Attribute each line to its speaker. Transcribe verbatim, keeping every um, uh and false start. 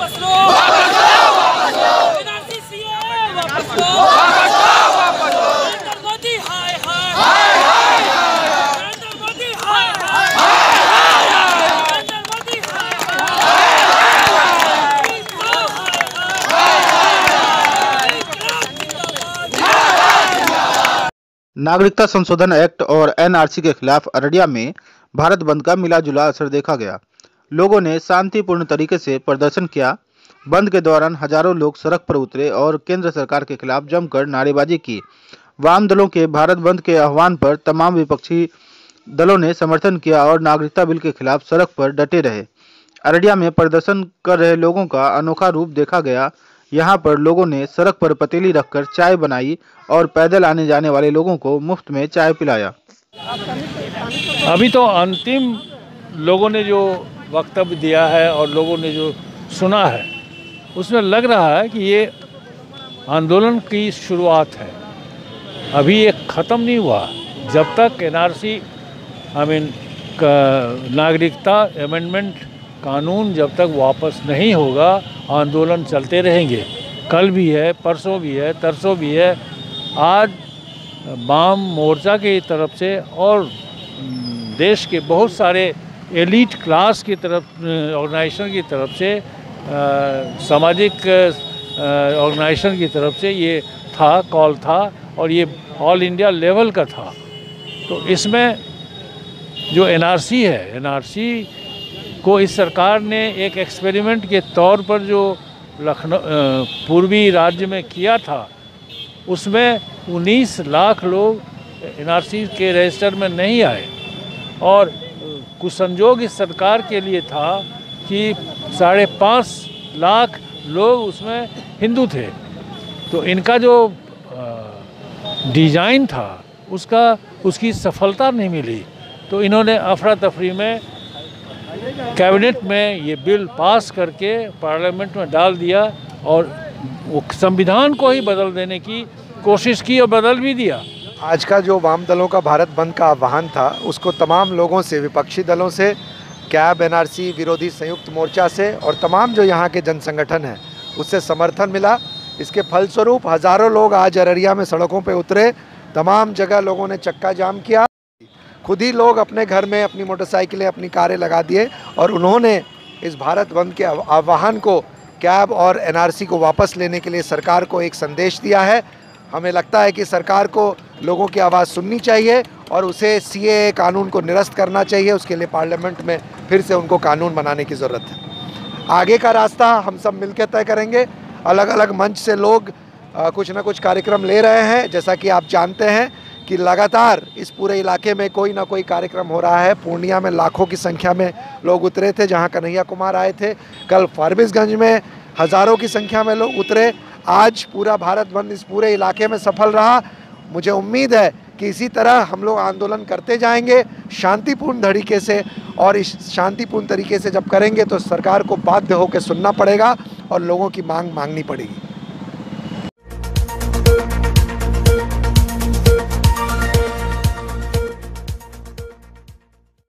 Speaker 1: वापस लो, वापस लो, वापस लो, एनआरसी सीए वापस लो, वापस लो, वापस लो, नरेंद्र मोदी हाय हाय, हाय हाय हाय, नरेंद्र मोदी हाय हाय, हाय हाय, नरेंद्र मोदी हाय हाय, हाय हाय।
Speaker 2: नागरिकता संशोधन एक्ट और एनआरसी के खिलाफ अररिया में भारत बंद का मिला जुला असर देखा गया। लोगों ने शांतिपूर्ण तरीके से प्रदर्शन किया। बंद के दौरान हजारों लोग सड़क पर उतरे और केंद्र सरकार के खिलाफ जमकर नारेबाजी की। वाम दलों के भारत बंद के आह्वान पर तमाम विपक्षी दलों ने समर्थन किया और नागरिकता बिल के खिलाफ सड़क पर डटे रहे। अररिया में प्रदर्शन कर रहे लोगों का अनोखा रूप देखा गया। यहाँ पर लोगों ने सड़क पर पतीली रखकर चाय बनाई और पैदल आने जाने वाले लोगों को मुफ्त में चाय पिलाया।
Speaker 3: अभी तो अंतिम लोगों ने जो वक्तव्य दिया है और लोगों ने जो सुना है उसमें लग रहा है कि ये आंदोलन की शुरुआत है, अभी ये ख़त्म नहीं हुआ। जब तक एनआरसी आई मीन नागरिकता अमेंडमेंट कानून जब तक वापस नहीं होगा आंदोलन चलते रहेंगे। कल भी है, परसों भी है, तरसों भी है। आज वाम मोर्चा की तरफ से और देश के बहुत सारे एलीट क्लास की तरफ ऑर्गेनाइजेशन की तरफ से सामाजिक ऑर्गेनाइजेशन की तरफ से ये था कॉल था और ये ऑल इंडिया लेवल का था। तो इसमें जो एनआरसी है, एनआरसी को इस सरकार ने एक एक्सपेरिमेंट के तौर पर जो लखनऊ पूर्वी राज्य में किया था उसमें उन्नीस लाख लोग एनआरसी के रजिस्टर में नहीं आए और कुछ संजोग इस सरकार के लिए था कि साढ़े पाँच लाख लोग उसमें हिंदू थे। तो इनका जो डिज़ाइन था उसका उसकी सफलता नहीं मिली। तो इन्होंने अफरा तफरी में कैबिनेट में ये बिल पास करके पार्लियामेंट में डाल दिया और वो संविधान को ही बदल देने की कोशिश की और बदल भी दिया।
Speaker 4: आज का जो वाम दलों का भारत बंद का आह्वान था उसको तमाम लोगों से, विपक्षी दलों से, कैब, एनआरसी विरोधी संयुक्त मोर्चा से और तमाम जो यहाँ के जन संगठन हैं उससे समर्थन मिला। इसके फलस्वरूप हज़ारों लोग आज अररिया में सड़कों पे उतरे। तमाम जगह लोगों ने चक्का जाम किया। खुद ही लोग अपने घर में अपनी मोटरसाइकिलें, अपनी कारें लगा दिए और उन्होंने इस भारत बंद के आह्वान को, कैब और एनआरसी को वापस लेने के लिए सरकार को एक संदेश दिया है। हमें लगता है कि सरकार को लोगों की आवाज़ सुननी चाहिए और उसे सीएए कानून को निरस्त करना चाहिए। उसके लिए पार्लियामेंट में फिर से उनको कानून बनाने की ज़रूरत है। आगे का रास्ता हम सब मिलकर तय करेंगे। अलग अलग मंच से लोग आ, कुछ ना कुछ कार्यक्रम ले रहे हैं। जैसा कि आप जानते हैं कि लगातार इस पूरे इलाके में कोई ना कोई कार्यक्रम हो रहा है। पूर्णिया में लाखों की संख्या में लोग उतरे थे जहां कन्हैया कुमार आए थे। कल फारबिसगंज में हज़ारों की संख्या में लोग उतरे। आज पूरा भारत बंद इस पूरे इलाके में सफल रहा। मुझे उम्मीद है कि इसी तरह हम लोग आंदोलन करते जाएंगे शांतिपूर्ण तरीके से, और इस शांतिपूर्ण तरीके से जब करेंगे तो सरकार को बाध्य होकर सुनना पड़ेगा और लोगों की मांग मांगनी पड़ेगी।